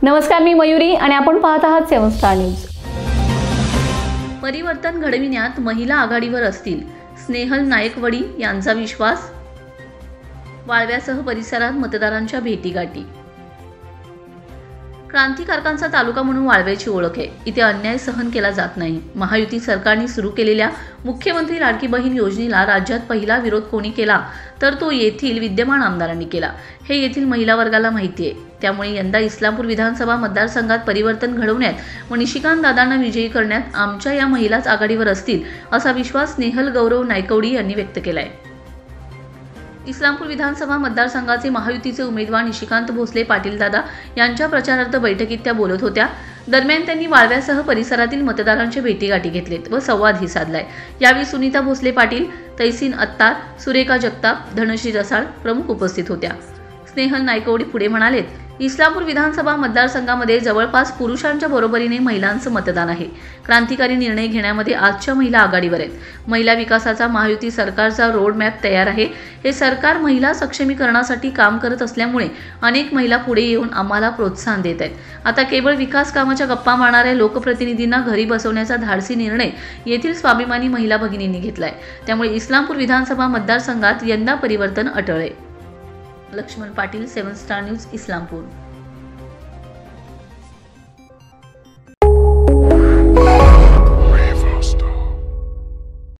नमस्कार, मी मयुरी आणि आपण पाहत आहात 7 स्टार न्यूज। परिवर्तन घडविण्यात महिला आघाडीवर असतील, स्नेहल नायकवडी यांचा विश्वास। वाळव्यासह परिसरात मतदारांच्या भेटीगाठी। क्रांतिकारकांचा तालुका म्हणून वाळव्याची ओळख आहे। इथे अन्याय सहन केला जात नाही। महायुती सरकारने सुरू केलेल्या मुख्यमंत्री लाडकी बहीण योजनेला राज्यात पहिला विरोध कोणी केला तर तो येथील विद्यमान आमदारांनी केला। हे येथील महिला वर्गाला माहिती आहे। त्यामुळे यंदा इस्लामपूर विधानसभा मतदारसंघात परिवर्तन घडवण्यात व निशिकांत दादांना विजयी करण्यात आमच्या या महिलाच आघाडीवर असतील असा विश्वास स्नेहल गौरव नायकवडी यांनी व्यक्त केला आहे। इस्लामपूर विधानसभा मतदारसंघाचे महायुतीचे उमेदवार निशिकांत भोसले पाटील दादा यांच्या प्रचारार्थ बैठकीत त्या बोलत होत्या। दरम्यान त्यांनी वाळव्यासह परिसरातील मतदारांच्या भेटीगाठी घेतलेत व संवादही साधलाय। यावेळी सुनीता भोसले पाटील, तैसीन अत्तार, सुरेखा जगताप, धनश्री रसाळ प्रमुख उपस्थित होत्या। स्नेहल नायकवडी पुढे म्हणालेत, इस्लामपूर विधानसभा मतदारसंघामध्ये जवळपास पुरुषांच्या बरोबरीने महिलांचं मतदान आहे। क्रांतिकारी निर्णय घेण्यामध्ये आजच्या महिला आघाडीवर आहेत। महिला विकासाचा महायुती सरकारचा रोड मॅप तयार आहे। हे सरकार महिला सक्षमीकरणासाठी काम करत असल्यामुळे अनेक महिला पुढे येऊन आम्हाला प्रोत्साहन देत आहेत। आता केवळ विकास कामाच्या गप्पा मारणाऱ्या लोकप्रतिनिधींना घरी बसवण्याचा धाडसी निर्णय येथील स्वाभिमानी महिला भगिनींनी घेतलाय। त्यामुळे इस्लामपूर विधानसभा मतदारसंघात यंदा परिवर्तन अटळ आहे। Laxman Patil, 7 star news, Islampur.